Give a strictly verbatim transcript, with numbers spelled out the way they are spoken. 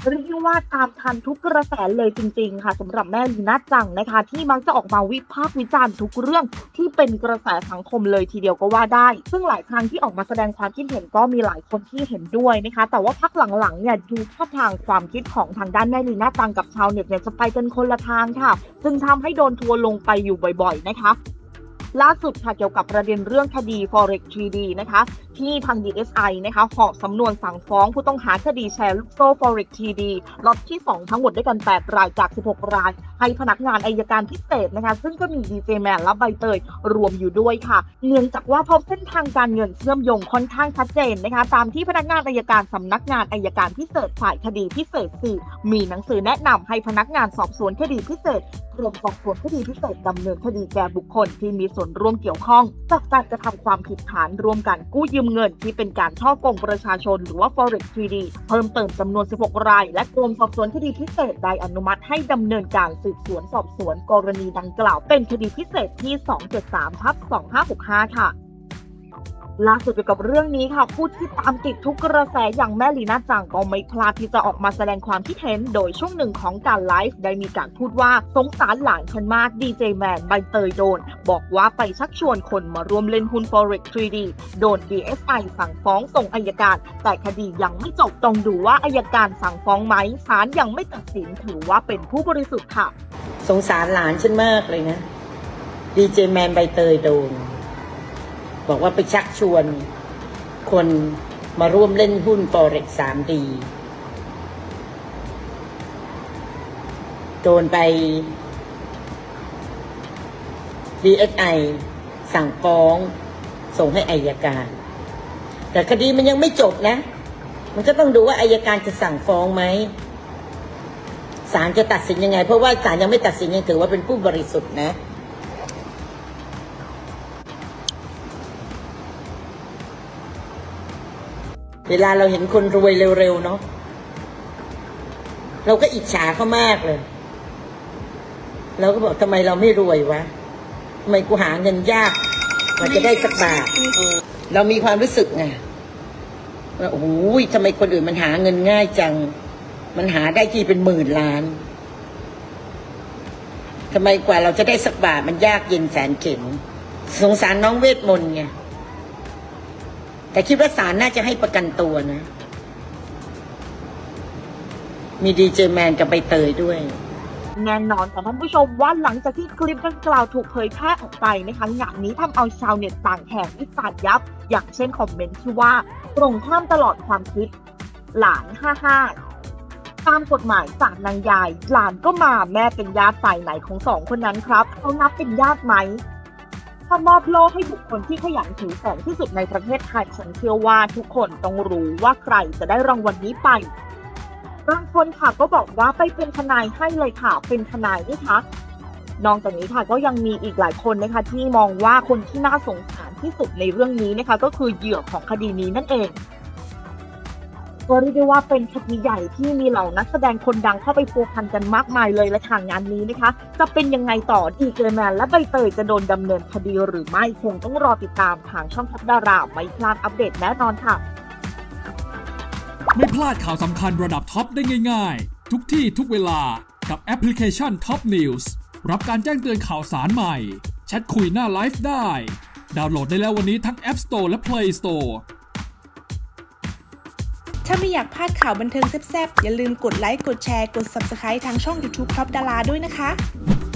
เรียกได้ว่าตามทันทุกกระแสเลยจริงๆค่ะสำหรับแม่ลีน่าจังนะคะที่มักจะออกมาวิพากษ์วิจารณ์ทุกเรื่องที่เป็นกระแสสังคมเลยทีเดียวก็ว่าได้ซึ่งหลายครั้งที่ออกมาแสดงความคิดเห็นก็มีหลายคนที่เห็นด้วยนะคะแต่ว่าพักหลังๆเนี่ยดูท่าทางความคิดของทางด้านแม่ลีน่าจังกับชาวเน็ตเนี่ยจะไปกันคนละทางค่ะจึงทำให้โดนทัวร์ลงไปอยู่บ่อยๆนะคะล่าสุดค่ะเกี่ยวกับประเด็นเรื่องคดี Forex ทรี ดี นะคะที่ทาง ดี เอส ไอ นะคะหอบสำนวนสั่งฟ้องผู้ต้องหาคดีแชร์ลูกโซ่ Forex ทรี ดี ล็อตที่สองทั้งหมดด้วยกันแปดรายจากสิบหกรายให้พนักงานอัยการพิเศษนะคะซึ่งก็มีดีเจแมนและใบเตยรวมอยู่ด้วยค่ะเนื่องจากว่าพบเส้นทางการเงินเชื่อมโยงค่อนข้างชัดเจนนะคะตามที่พนักงานอัยการสำนักงานอัยการพิเศษฝ่ายคดีพิเศษสี่มีหนังสือแนะนำให้พนักงานสอบสวนคดีพิเศษกรมสอบสวนคดีพิเศษดำเนินคดีแก่บุคคลที่มีส่วนร่วมเกี่ยวข้องจากการกระทำความผิดฐานร่วมกันกู้ยืมเงินที่เป็นการช่อโกงประชาชนหรือว่า Forex ทรี ดี เพิ่มเติมจำนวนสิบหกรายและกรมสอบสวนคดีพิเศษได้อนุมัติให้ดำเนินการสืบสวนสอบสวนกรณีดังกล่าวเป็นคดีพิเศษที่ สองเจ็ดสาม ทับ สองห้าหกห้า ค่ะล่าสุดเกี่ยวกับเรื่องนี้ค่ะผู้ที่ตามติดทุกกระแสอย่างแม่ลีน่าจังก็ไม่พลาดที่จะออกมาแสดงความคิดเห็นโดยช่วงหนึ่งของการไลฟ์ได้มีการพูดว่าสงสารหลานฉันมากดีเจแมนใบเตยโดนบอกว่าไปชักชวนคนมาร่วมเล่นหุ้น Forex ทรี ดี โดน ดี เอส ไอ สั่งฟ้องส่งอัยการแต่คดียังไม่จบต้องดูว่าอัยการสั่งฟ้องไหมศาลยังไม่ตัดสินถือว่าเป็นผู้บริสุทธิ์ค่ะสงสารหลานฉันมากเลยนะดีเจแมนใบเตยโดนบอกว่าไปชักชวนคนมาร่วมเล่นหุ้น Forex ทรี ดี โดนไป ดี เอส ไอ สั่งฟ้องส่งให้อัยการแต่คดีมันยังไม่จบนะมันก็ต้องดูว่าอัยการจะสั่งฟ้องไหมศาลจะตัดสินยังไงเพราะว่าศาลยังไม่ตัดสินยังถือว่าเป็นผู้บริสุทธิ์นะเวลาเราเห็นคนรวยเร็วๆเนาะเราก็อิจฉาเขามากเลยเราก็บอกทำไมเราไม่รวยวะทำไมกูหาเงินยากมันจะได้สักบาทเรามีความรู้สึกไงว่าโอ้โหทำไมคนอื่นมันหาเงินง่ายจังมันหาได้ที่เป็นหมื่นล้านทำไมกว่าเราจะได้สักบาทมันยากเย็นแสนเข็ญสงสารน้องเวทมนต์ไงแต่คิดว่าศาลน่าจะให้ประกันตัวนะมีดีเจแมนกับใบเตยด้วยแน่นอนค่ะท่านผู้ชมว่าหลังจากที่คลิปดังกล่าวถูกเผยแพร่ออกไปนะคะงานนี้ทำเอาชาวเน็ตต่างแหกวิจารณ์ยับอย่างเช่นคอมเมนต์ที่ว่าตรงข้ามตลอดความคิดหลานห้าห้าตามกฎหมายศาลนางยายหลานก็มาแม่เป็นญาติฝ่ายไหนของสองคนนั้นครับเขานับเป็นญาติไหมถ้ามอบโล่ให้บุคคลที่ขยันถือแสงที่สุดในประเทศไทยฉันเชื่อว่าทุกคนต้องรู้ว่าใครจะได้รางวัลนี้ไปบางคนค่ะก็บอกว่าไปเป็นทนายให้เลยค่ะเป็นทนายนี่คะนอกจากนี้ค่ะก็ยังมีอีกหลายคนนะคะที่มองว่าคนที่น่าสงสารที่สุดในเรื่องนี้นะคะก็คือเหยื่อของคดีนี้นั่นเองก็เรียกได้ว่าเป็นคดีใหญ่ที่มีเหล่านักแสดงคนดังเข้าไปพัวพันกันมากมายเลยและทางงานนี้นะคะจะเป็นยังไงต่อดีเจแมนและใบเตยจะโดนดำเนินคดีหรือไม่คงต้องรอติดตามทางช่องทัพดาราไม่พลาดอัปเดตแน่นอนค่ะไม่พลาดข่าวสำคัญระดับท็อปได้ง่ายๆทุกที่ทุกเวลากับแอปพลิเคชัน Top News รับการแจ้งเตือนข่าวสารใหม่แชทคุยหน้าไลฟ์ได้ดาวน์โหลดได้แล้ววันนี้ทั้ง App Store และ Play Store ถ้าไม่อยากพลาดข่าวบันเทิงแซ่บๆอย่าลืมกดไลค์กดแชร์กด ซับสไครบ์ ทางช่อง ยูทูบ ท็อปดาราด้วยนะคะ